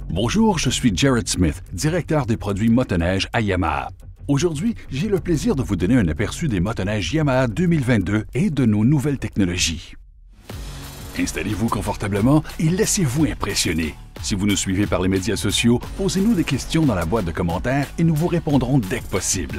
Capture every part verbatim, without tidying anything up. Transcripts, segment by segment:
Bonjour, je suis Jared Smith, directeur des produits motoneige à Yamaha. Aujourd'hui, j'ai le plaisir de vous donner un aperçu des motoneiges Yamaha deux mille vingt-deux et de nos nouvelles technologies. Installez-vous confortablement et laissez-vous impressionner. Si vous nous suivez par les médias sociaux, posez-nous des questions dans la boîte de commentaires et nous vous répondrons dès que possible.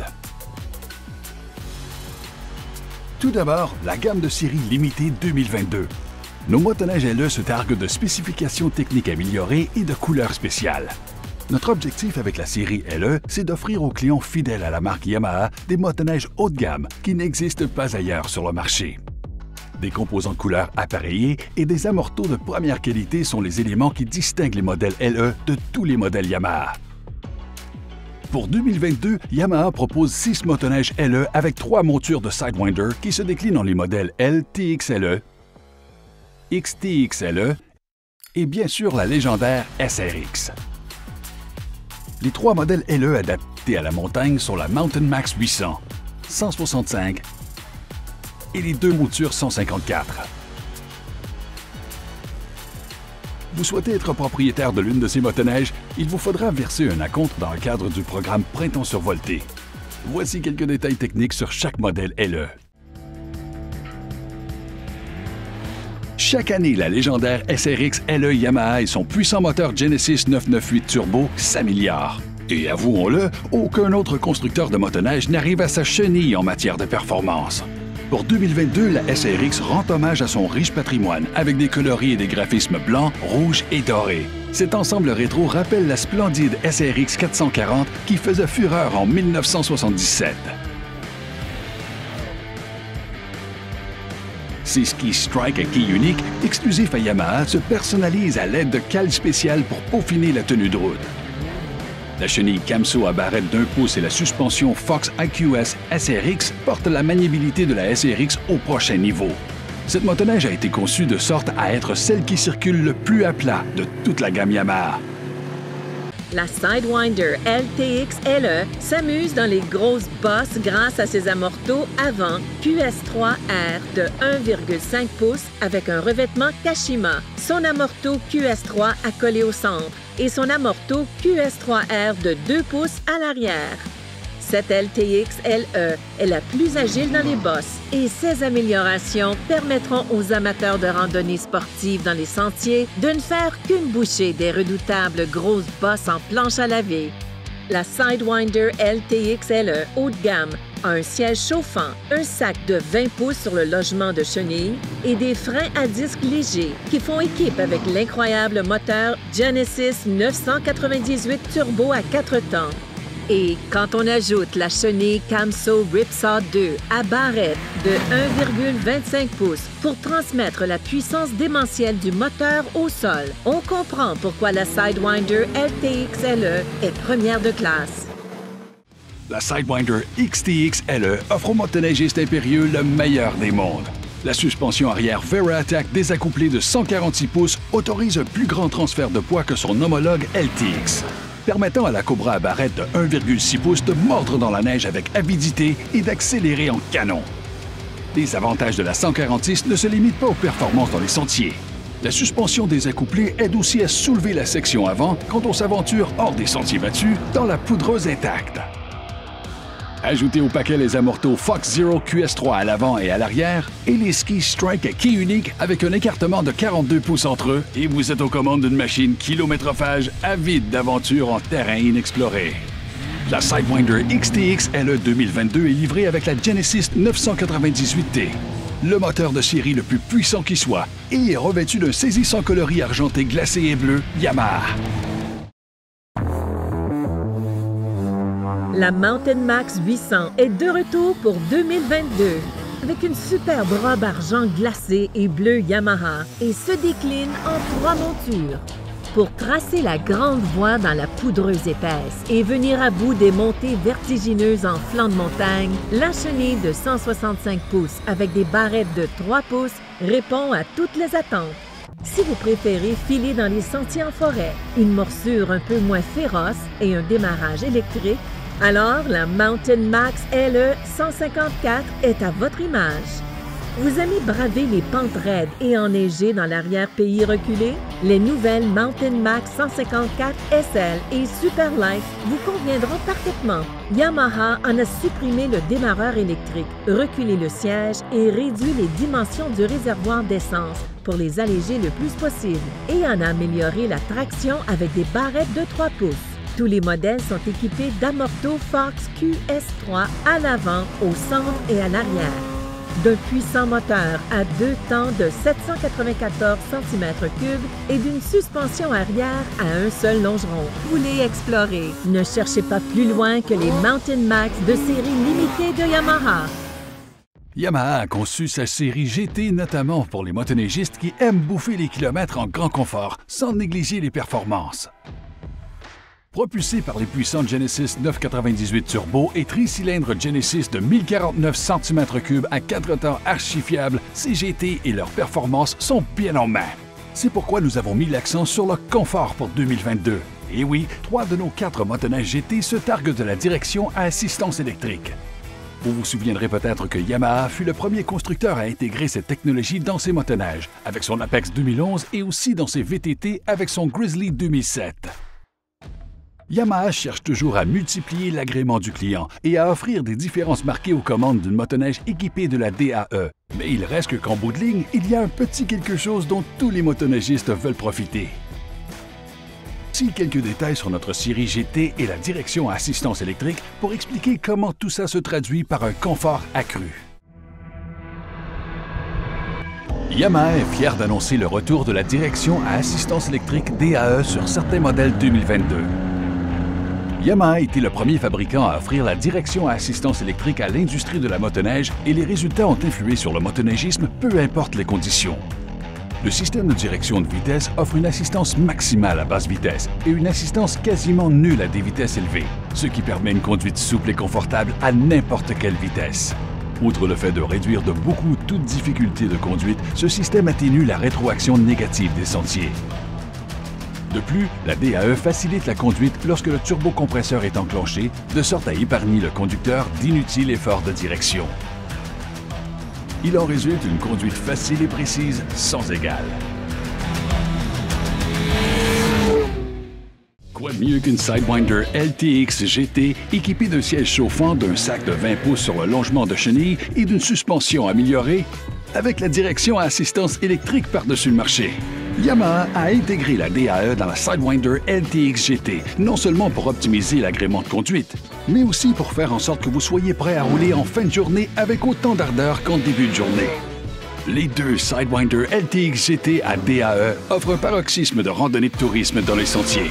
Tout d'abord, la gamme de série limitée deux mille vingt-deux. Nos motoneiges L E se targuent de spécifications techniques améliorées et de couleurs spéciales. Notre objectif avec la série L E, c'est d'offrir aux clients fidèles à la marque Yamaha des motoneiges haut de gamme qui n'existent pas ailleurs sur le marché. Des composants de couleurs appareillés et des amortos de première qualité sont les éléments qui distinguent les modèles L E de tous les modèles Yamaha. Pour deux mille vingt-deux, Yamaha propose six motoneiges L E avec trois montures de Sidewinder qui se déclinent dans les modèles L T X L E, X T X L E et bien sûr la légendaire S R X. Les trois modèles L E adaptés à la montagne sont la Mountain Max huit cents, cent soixante-cinq et les deux montures cent cinquante-quatre. Vous souhaitez être propriétaire de l'une de ces motoneiges, il vous faudra verser un acompte dans le cadre du programme Printemps survolté. Voici quelques détails techniques sur chaque modèle L E. Chaque année, la légendaire S R X L E Yamaha et son puissant moteur Genesis neuf cent quatre-vingt-huit Turbo s'améliorent. Et avouons-le, aucun autre constructeur de motoneige n'arrive à sa chenille en matière de performance. Pour deux mille vingt-deux, la S R X rend hommage à son riche patrimoine avec des coloris et des graphismes blancs, rouges et dorés. Cet ensemble rétro rappelle la splendide S R X quatre cent quarante qui faisait fureur en mille neuf cent soixante-dix-sept. Ces skis Strike à quille unique, exclusifs à Yamaha, se personnalisent à l'aide de cales spéciales pour peaufiner la tenue de route. La chenille Camso à barrette d'un pouce et la suspension Fox I Q S S R X portent la maniabilité de la S R X au prochain niveau. Cette motoneige a été conçue de sorte à être celle qui circule le plus à plat de toute la gamme Yamaha. La Sidewinder L T X L E s'amuse dans les grosses bosses grâce à ses amortos avant Q S trois R de un virgule cinq pouces avec un revêtement Kashima, son amorto Q S trois accolé au centre et son amorto Q S trois R de deux pouces à l'arrière. Cette L T X L E est la plus agile dans les bosses et ces améliorations permettront aux amateurs de randonnée sportive dans les sentiers de ne faire qu'une bouchée des redoutables grosses bosses en planche à laver. La Sidewinder L T X L E haut de gamme a un siège chauffant, un sac de vingt pouces sur le logement de chenille et des freins à disque légers qui font équipe avec l'incroyable moteur Genesis neuf cent quatre-vingt-dix-huit Turbo à quatre temps. Et quand on ajoute la chenille Camso Ripsaw deux à barrette de un virgule vingt-cinq pouces pour transmettre la puissance démentielle du moteur au sol, on comprend pourquoi la Sidewinder L T X L E est première de classe. La Sidewinder X T X L E offre aux motoneigistes impérieux le meilleur des mondes. La suspension arrière Vera Attack désaccouplée de cent quarante-six pouces autorise un plus grand transfert de poids que son homologue L T X. Permettant à la Cobra à barrette de un virgule six pouces de mordre dans la neige avec avidité et d'accélérer en canon. Les avantages de la cent quarante-six ne se limitent pas aux performances dans les sentiers. La suspension désaccouplée aide aussi à soulever la section avant quand on s'aventure hors des sentiers battus dans la poudreuse intacte. Ajoutez au paquet les amortos Fox Zero Q S trois à l'avant et à l'arrière et les skis Strike à quille unique avec un écartement de quarante-deux pouces entre eux et vous êtes aux commandes d'une machine kilométrophage avide d'aventures en terrain inexploré. La Sidewinder X T X L E deux mille vingt-deux est livrée avec la Genesis neuf cent quatre-vingt-dix-huit T, le moteur de série le plus puissant qui soit, et est revêtu d'un saisissant coloris argenté glacé et bleu Yamaha. La Mountain Max huit cents est de retour pour deux mille vingt-deux avec une superbe robe argent glacée et bleu Yamaha et se décline en trois montures. Pour tracer la grande voie dans la poudreuse épaisse et venir à bout des montées vertigineuses en flanc de montagne, la chenille de cent soixante-cinq pouces avec des barrettes de trois pouces répond à toutes les attentes. Si vous préférez filer dans les sentiers en forêt, une morsure un peu moins féroce et un démarrage électrique, alors la Mountain Max L E cent cinquante-quatre est à votre image. Vous aimez braver les pentes raides et enneigées dans l'arrière-pays reculé? Les nouvelles Mountain Max cent cinquante-quatre S L et Super Light vous conviendront parfaitement. Yamaha en a supprimé le démarreur électrique, reculé le siège et réduit les dimensions du réservoir d'essence pour les alléger le plus possible et en a amélioré la traction avec des barrettes de trois pouces. Tous les modèles sont équipés d'amorto Fox Q S trois à l'avant, au centre et à l'arrière. D'un puissant moteur à deux temps de sept cent quatre-vingt-quatorze centimètres cubes et d'une suspension arrière à un seul longeron. Vous voulez explorer? Ne cherchez pas plus loin que les Mountain Max de série limitée de Yamaha. Yamaha a conçu sa série G T notamment pour les motoneigistes qui aiment bouffer les kilomètres en grand confort sans négliger les performances. Propulsé par les puissants Genesis neuf cent quatre-vingt-dix-huit Turbo et tricylindre Genesis de mille quarante-neuf centimètres cubes à quatre temps archi-fiables, ces G T et leurs performances sont bien en main. C'est pourquoi nous avons mis l'accent sur le confort pour deux mille vingt-deux. Et oui, trois de nos quatre motoneiges G T se targuent de la direction à assistance électrique. Vous vous souviendrez peut-être que Yamaha fut le premier constructeur à intégrer cette technologie dans ses motoneiges, avec son Apex deux mille onze et aussi dans ses V T T avec son Grizzly deux mille sept. Yamaha cherche toujours à multiplier l'agrément du client et à offrir des différences marquées aux commandes d'une motoneige équipée de la D A E. Mais il reste qu'en bout de ligne, il y a un petit quelque chose dont tous les motoneigistes veulent profiter. Voici quelques détails sur notre série G T et la direction à assistance électrique pour expliquer comment tout ça se traduit par un confort accru. Yamaha est fier d'annoncer le retour de la direction à assistance électrique D A E sur certains modèles deux mille vingt-deux. Yamaha a été le premier fabricant à offrir la direction à assistance électrique à l'industrie de la motoneige et les résultats ont influé sur le motoneigisme, peu importe les conditions. Le système de direction de vitesse offre une assistance maximale à basse vitesse et une assistance quasiment nulle à des vitesses élevées, ce qui permet une conduite souple et confortable à n'importe quelle vitesse. Outre le fait de réduire de beaucoup toute difficulté de conduite, ce système atténue la rétroaction négative des sentiers. De plus, la D A E facilite la conduite lorsque le turbocompresseur est enclenché, de sorte à épargner le conducteur d'inutiles efforts de direction. Il en résulte une conduite facile et précise, sans égale. Quoi de mieux qu'une Sidewinder L T X G T équipée d'un siège chauffant, d'un sac de vingt pouces sur le longement de chenille et d'une suspension améliorée, avec la direction à assistance électrique par-dessus le marché? Yamaha a intégré la D A E dans la Sidewinder L T X G T, non seulement pour optimiser l'agrément de conduite, mais aussi pour faire en sorte que vous soyez prêt à rouler en fin de journée avec autant d'ardeur qu'en début de journée. Les deux Sidewinder L T X G T à D A E offrent un paroxysme de randonnée de tourisme dans les sentiers.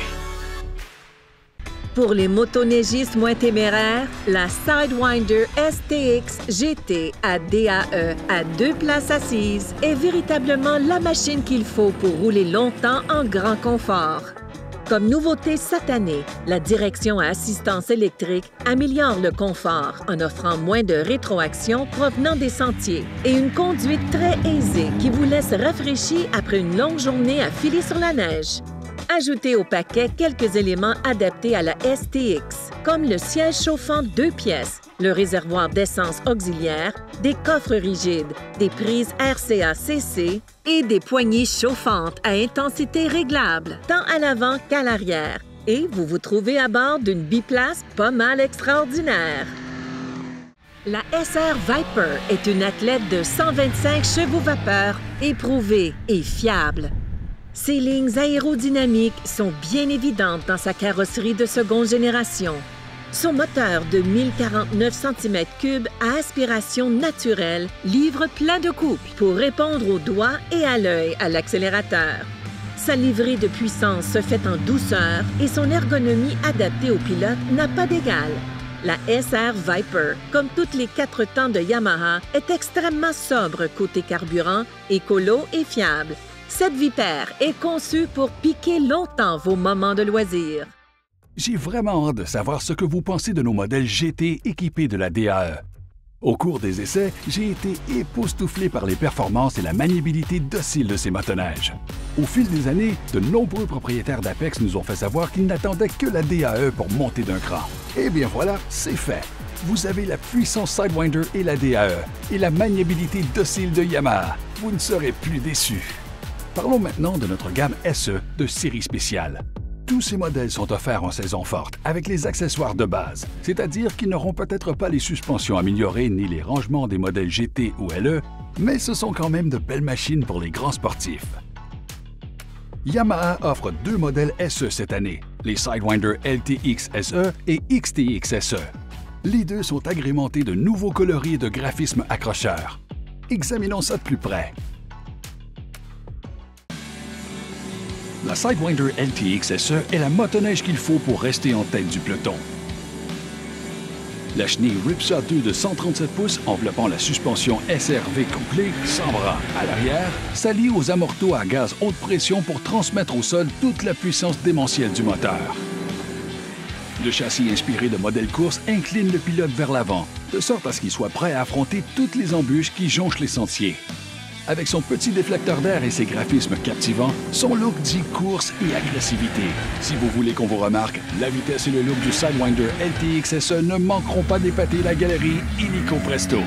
Pour les motoneigistes moins téméraires, la Sidewinder S T X G T à D A E à deux places assises est véritablement la machine qu'il faut pour rouler longtemps en grand confort. Comme nouveauté cette année, la direction à assistance électrique améliore le confort en offrant moins de rétroaction provenant des sentiers et une conduite très aisée qui vous laisse rafraîchi après une longue journée à filer sur la neige. Ajoutez au paquet quelques éléments adaptés à la S T X, comme le siège chauffant deux pièces, le réservoir d'essence auxiliaire, des coffres rigides, des prises R C A C C et des poignées chauffantes à intensité réglable, tant à l'avant qu'à l'arrière. Et vous vous trouvez à bord d'une biplace pas mal extraordinaire. La S R Viper est une athlète de cent vingt-cinq chevaux vapeur, éprouvée et fiable. Ses lignes aérodynamiques sont bien évidentes dans sa carrosserie de seconde génération. Son moteur de mille quarante-neuf centimètres cubes à aspiration naturelle livre plein de couple pour répondre au doigt et à l'œil à l'accélérateur. Sa livrée de puissance se fait en douceur et son ergonomie adaptée au pilote n'a pas d'égal. La S R Viper, comme toutes les quatre temps de Yamaha, est extrêmement sobre côté carburant, écolo et fiable. Cette vipère est conçue pour piquer longtemps vos moments de loisir. J'ai vraiment hâte de savoir ce que vous pensez de nos modèles G T équipés de la D A E. Au cours des essais, j'ai été époustouflé par les performances et la maniabilité docile de ces motoneiges. Au fil des années, de nombreux propriétaires d'Apex nous ont fait savoir qu'ils n'attendaient que la D A E pour monter d'un cran. Eh bien voilà, c'est fait! Vous avez la puissance Sidewinder et la D A E, et la maniabilité docile de Yamaha. Vous ne serez plus déçus. Parlons maintenant de notre gamme S E de série spéciale. Tous ces modèles sont offerts en saison forte, avec les accessoires de base, c'est-à-dire qu'ils n'auront peut-être pas les suspensions améliorées ni les rangements des modèles G T ou L E, mais ce sont quand même de belles machines pour les grands sportifs. Yamaha offre deux modèles S E cette année, les Sidewinder L T X S E et X T X S E. Les deux sont agrémentés de nouveaux coloris et de graphismes accrocheurs. Examinons ça de plus près. La Sidewinder L T X S E est la motoneige qu'il faut pour rester en tête du peloton. La chenille Ripsaw deux de cent trente-sept pouces enveloppant la suspension S R V couplée sans bras à l'arrière s'allie aux amortos à gaz haute pression pour transmettre au sol toute la puissance démentielle du moteur. Le châssis inspiré de modèles course incline le pilote vers l'avant, de sorte à ce qu'il soit prêt à affronter toutes les embûches qui jonchent les sentiers. Avec son petit déflecteur d'air et ses graphismes captivants, son look dit course et agressivité. Si vous voulez qu'on vous remarque, la vitesse et le look du Sidewinder L T X S E ne manqueront pas d'épater la galerie illico presto.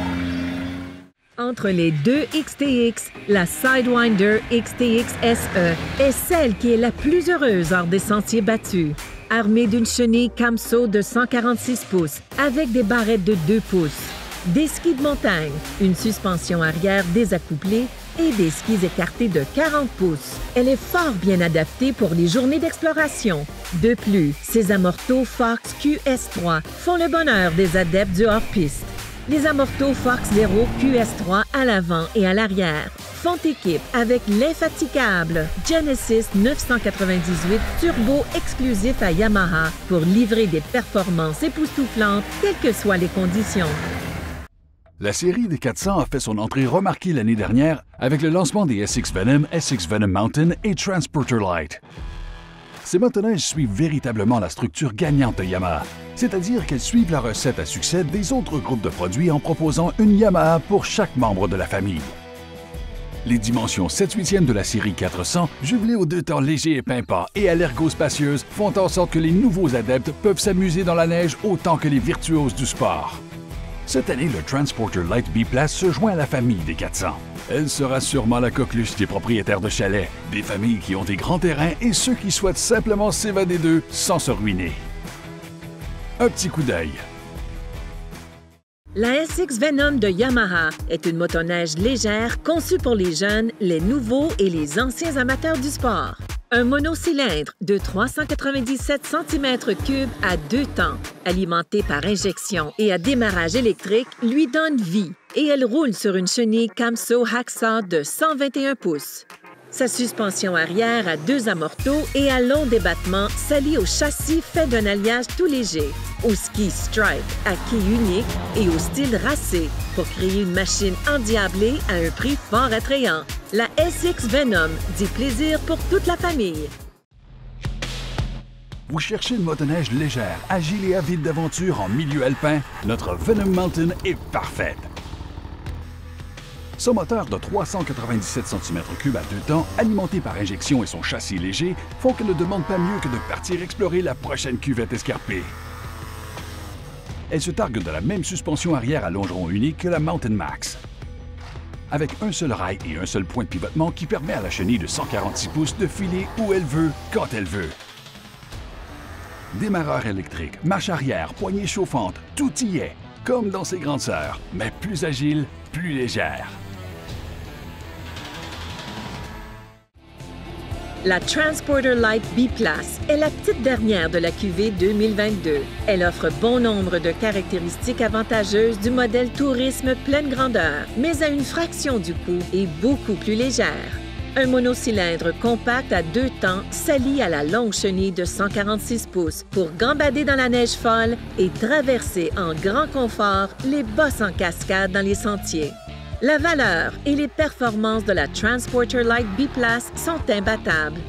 Entre les deux X T X, la Sidewinder X T X S E est celle qui est la plus heureuse hors des sentiers battus. Armée d'une chenille Camso de cent quarante-six pouces avec des barrettes de deux pouces. Des skis de montagne, une suspension arrière désaccouplée et des skis écartés de quarante pouces. Elle est fort bien adaptée pour les journées d'exploration. De plus, ses amortos Fox Q S trois font le bonheur des adeptes du hors-piste. Les amortos Fox Zero Q S trois à l'avant et à l'arrière font équipe avec l'infatigable Genesis neuf cent quatre-vingt-dix-huit turbo exclusif à Yamaha pour livrer des performances époustouflantes, quelles que soient les conditions. La série des quatre cents a fait son entrée remarquée l'année dernière avec le lancement des S X Venom, S X Venom Mountain et Transporter Light. Ces motoneiges suivent véritablement la structure gagnante de Yamaha, c'est-à-dire qu'elles suivent la recette à succès des autres groupes de produits en proposant une Yamaha pour chaque membre de la famille. Les dimensions sept huitièmes de la série quatre cents, jumelées aux deux temps légers et pimpants et à l'ergo spacieuse, font en sorte que les nouveaux adeptes peuvent s'amuser dans la neige autant que les virtuoses du sport. Cette année, le Transporter Light B-Plus se joint à la famille des quatre cents. Elle sera sûrement la coqueluche des propriétaires de chalets, des familles qui ont des grands terrains et ceux qui souhaitent simplement s'évader d'eux sans se ruiner. Un petit coup d'œil. La S X Venom de Yamaha est une motoneige légère conçue pour les jeunes, les nouveaux et les anciens amateurs du sport. Un monocylindre de trois cent quatre-vingt-dix-sept centimètres cubes à deux temps, alimenté par injection et à démarrage électrique, lui donne vie et elle roule sur une chenille Camso Hacksaw de cent vingt et un pouces. Sa suspension arrière à deux amortos et à long débattement s'allie au châssis fait d'un alliage tout léger, au ski Stripe à quille unique et au style racé pour créer une machine endiablée à un prix fort attrayant. La S X Venom dit plaisir pour toute la famille. Vous cherchez une motoneige légère, agile et avide d'aventure en milieu alpin? Notre Venom Mountain est parfaite. Son moteur de trois cent quatre-vingt-dix-sept centimètres cubes à deux temps, alimenté par injection et son châssis léger, font qu'elle ne demande pas mieux que de partir explorer la prochaine cuvette escarpée. Elle se targue de la même suspension arrière à longeron unique que la Mountain Max, avec un seul rail et un seul point de pivotement qui permet à la chenille de cent quarante-six pouces de filer où elle veut, quand elle veut. Démarreur électrique, marche arrière, poignée chauffante, tout y est, comme dans ses grandes sœurs, mais plus agile, plus légère. La Transporter Light B-Plus est la petite dernière de la cuvée deux mille vingt-deux. Elle offre bon nombre de caractéristiques avantageuses du modèle tourisme pleine grandeur, mais à une fraction du coût et beaucoup plus légère. Un monocylindre compact à deux temps s'allie à la longue chenille de cent quarante-six pouces pour gambader dans la neige folle et traverser en grand confort les bosses en cascade dans les sentiers. La valeur et les performances de la Transporter Light B-Plus sont imbattables.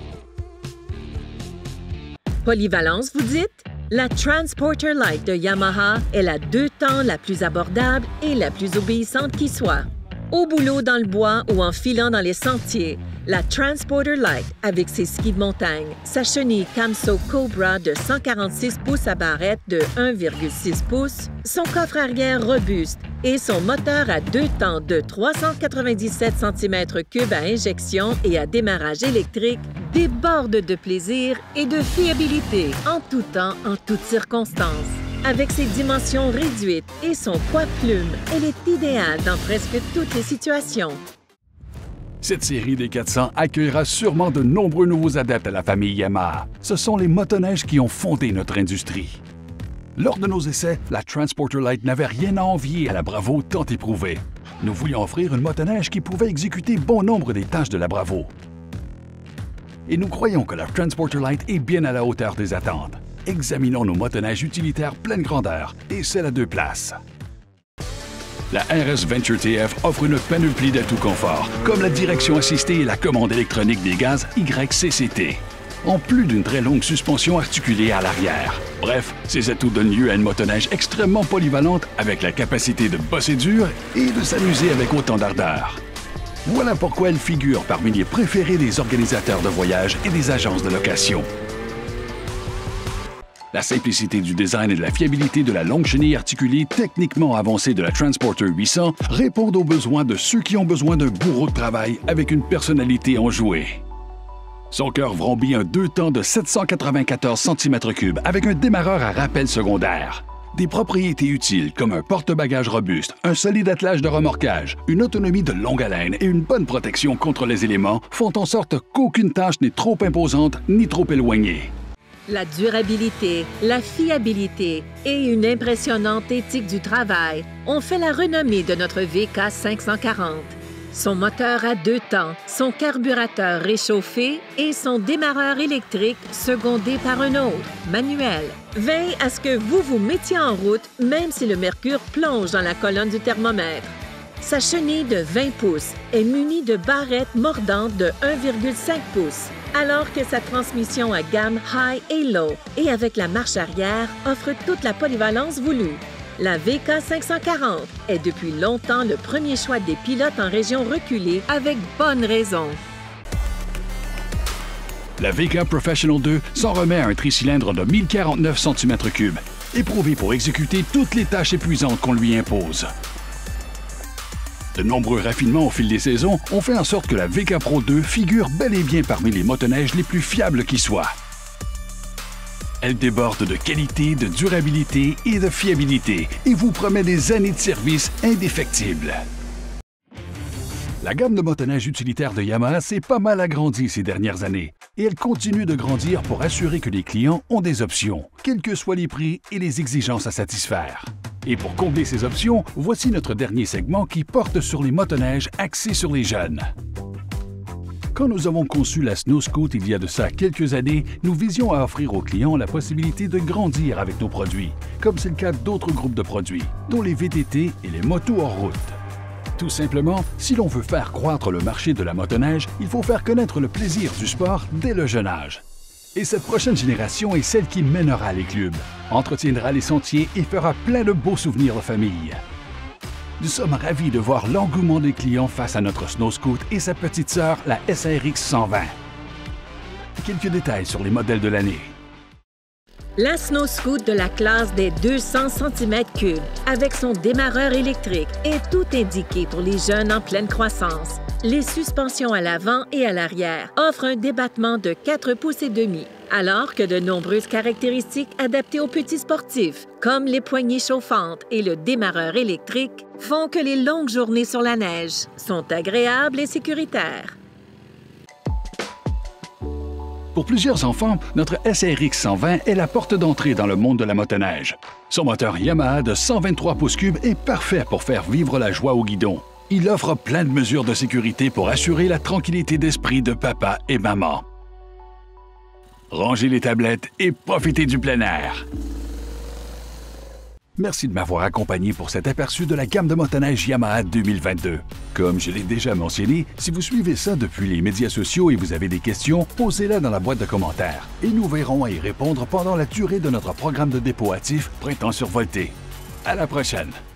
Polyvalence, vous dites? La Transporter Light de Yamaha est la deux temps la plus abordable et la plus obéissante qui soit. Au boulot dans le bois ou en filant dans les sentiers, La Transporter Light, avec ses skis de montagne, sa chenille Camso Cobra de cent quarante-six pouces à barrette de un virgule six pouces, son coffre arrière robuste et son moteur à deux temps de trois cent quatre-vingt-dix-sept centimètres cubes à injection et à démarrage électrique déborde de plaisir et de fiabilité en tout temps, en toutes circonstances. Avec ses dimensions réduites et son poids plume, elle est idéale dans presque toutes les situations. Cette série des quatre cents accueillera sûrement de nombreux nouveaux adeptes à la famille Yamaha. Ce sont les motoneiges qui ont fondé notre industrie. Lors de nos essais, la Transporter Light n'avait rien à envier à la Bravo tant éprouvée. Nous voulions offrir une motoneige qui pouvait exécuter bon nombre des tâches de la Bravo. Et nous croyons que la Transporter Light est bien à la hauteur des attentes. Examinons nos motoneiges utilitaires pleine grandeur et celle à deux places. La R S Venture T F offre une panoplie d'atouts confort, comme la direction assistée et la commande électronique des gaz Y C C T, en plus d'une très longue suspension articulée à l'arrière. Bref, ces atouts donnent lieu à une motoneige extrêmement polyvalente avec la capacité de bosser dur et de s'amuser avec autant d'ardeur. Voilà pourquoi elle figure parmi les préférés des organisateurs de voyages et des agences de location. La simplicité du design et de la fiabilité de la longue chenille articulée techniquement avancée de la Transporter huit cents répondent aux besoins de ceux qui ont besoin d'un bourreau de travail avec une personnalité enjouée. Son cœur vrombit un deux temps de sept cent quatre-vingt-quatorze centimètres cubes avec un démarreur à rappel secondaire. Des propriétés utiles comme un porte-bagages robuste, un solide attelage de remorquage, une autonomie de longue haleine et une bonne protection contre les éléments font en sorte qu'aucune tâche n'est trop imposante ni trop éloignée. La durabilité, la fiabilité et une impressionnante éthique du travail ont fait la renommée de notre V K cinq cent quarante. Son moteur à deux temps, son carburateur réchauffé et son démarreur électrique secondé par un autre, manuel, veille à ce que vous vous mettiez en route même si le mercure plonge dans la colonne du thermomètre. Sa chenille de vingt pouces est munie de barrettes mordantes de un virgule cinq pouces, alors que sa transmission à gamme High et Low et avec la marche arrière offre toute la polyvalence voulue. La V K cinq cent quarante est depuis longtemps le premier choix des pilotes en région reculée avec bonne raison. La V K Professional deux s'en remet à un tricylindre de mille quarante-neuf centimètres cubes, éprouvé pour exécuter toutes les tâches épuisantes qu'on lui impose. De nombreux raffinements au fil des saisons ont fait en sorte que la V K Pro deux figure bel et bien parmi les motoneiges les plus fiables qui soient. Elle déborde de qualité, de durabilité et de fiabilité et vous promet des années de service indéfectibles. La gamme de motoneiges utilitaires de Yamaha s'est pas mal agrandie ces dernières années et elle continue de grandir pour assurer que les clients ont des options, quels que soient les prix et les exigences à satisfaire. Et pour combler ces options, voici notre dernier segment qui porte sur les motoneiges axés sur les jeunes. Quand nous avons conçu la Snow Scoot il y a de ça quelques années, nous visions à offrir aux clients la possibilité de grandir avec nos produits, comme c'est le cas d'autres groupes de produits, dont les V T T et les motos hors route. Tout simplement, si l'on veut faire croître le marché de la motoneige, il faut faire connaître le plaisir du sport dès le jeune âge. Et cette prochaine génération est celle qui mènera les clubs, entretiendra les sentiers et fera plein de beaux souvenirs de famille. Nous sommes ravis de voir l'engouement des clients face à notre Snow Scoot et sa petite sœur, la S R X cent vingt. Quelques détails sur les modèles de l'année. La Snow Scoot de la classe des deux cents centimètres cubes, avec son démarreur électrique, est tout indiqué pour les jeunes en pleine croissance. Les suspensions à l'avant et à l'arrière offrent un débattement de quatre pouces et demi, alors que de nombreuses caractéristiques adaptées aux petits sportifs, comme les poignées chauffantes et le démarreur électrique, font que les longues journées sur la neige sont agréables et sécuritaires. Pour plusieurs enfants, notre S R X cent vingt est la porte d'entrée dans le monde de la motoneige. Son moteur Yamaha de cent vingt-trois pouces cubes est parfait pour faire vivre la joie au guidon. Il offre plein de mesures de sécurité pour assurer la tranquillité d'esprit de papa et maman. Rangez les tablettes et profitez du plein air. Merci de m'avoir accompagné pour cet aperçu de la gamme de motoneige Yamaha deux mille vingt-deux. Comme je l'ai déjà mentionné, si vous suivez ça depuis les médias sociaux et vous avez des questions, posez-les dans la boîte de commentaires et nous verrons à y répondre pendant la durée de notre programme de dépôt hâtif Printemps survolté. À la prochaine!